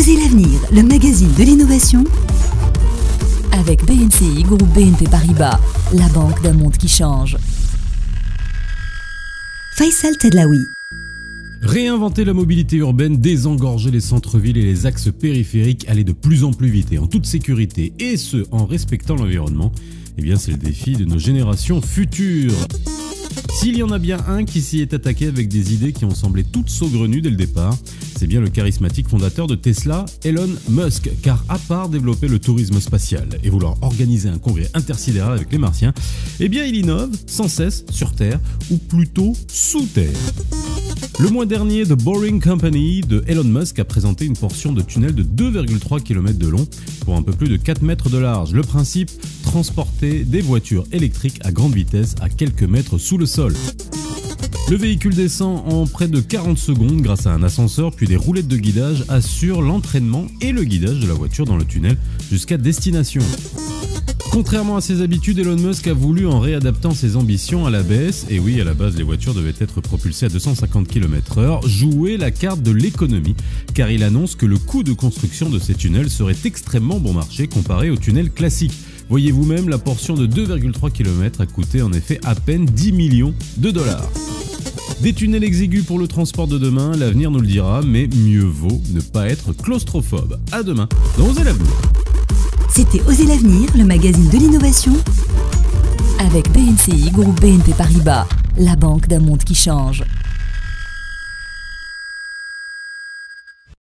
Osez l'avenir, le magazine de l'innovation avec BNCI, groupe BNP Paribas, la banque d'un monde qui change. Faisal Tadlaoui. Réinventer la mobilité urbaine, désengorger les centres-villes et les axes périphériques, aller de plus en plus vite et en toute sécurité, et ce, en respectant l'environnement, eh bien c'est le défi de nos générations futures. S'il y en a bien un qui s'y est attaqué avec des idées qui ont semblé toutes saugrenues dès le départ, c'est bien le charismatique fondateur de Tesla, Elon Musk, car à part développer le tourisme spatial et vouloir organiser un congrès intersidéral avec les Martiens, eh bien il innove sans cesse sur Terre, ou plutôt sous Terre. Le mois dernier, The Boring Company de Elon Musk a présenté une portion de tunnel de 2,3 km de long pour un peu plus de 4 mètres de large. Le principe, transporter des voitures électriques à grande vitesse à quelques mètres sous le sol. Le véhicule descend en près de 40 secondes grâce à un ascenseur, puis des roulettes de guidage assurent l'entraînement et le guidage de la voiture dans le tunnel jusqu'à destination. Contrairement à ses habitudes, Elon Musk a voulu, en réadaptant ses ambitions à la baisse, et oui, à la base les voitures devaient être propulsées à 250 km/h, jouer la carte de l'économie, car il annonce que le coût de construction de ces tunnels serait extrêmement bon marché comparé aux tunnels classiques. Voyez vous-même, la portion de 2,3 km a coûté en effet à peine 10 millions de dollars. Des tunnels exigus pour le transport de demain, l'avenir nous le dira, mais mieux vaut ne pas être claustrophobe. À demain dans Osez l'avenir. C'était Osez l'avenir, le magazine de l'innovation avec BNCI, groupe BNP Paribas, la banque d'un monde qui change.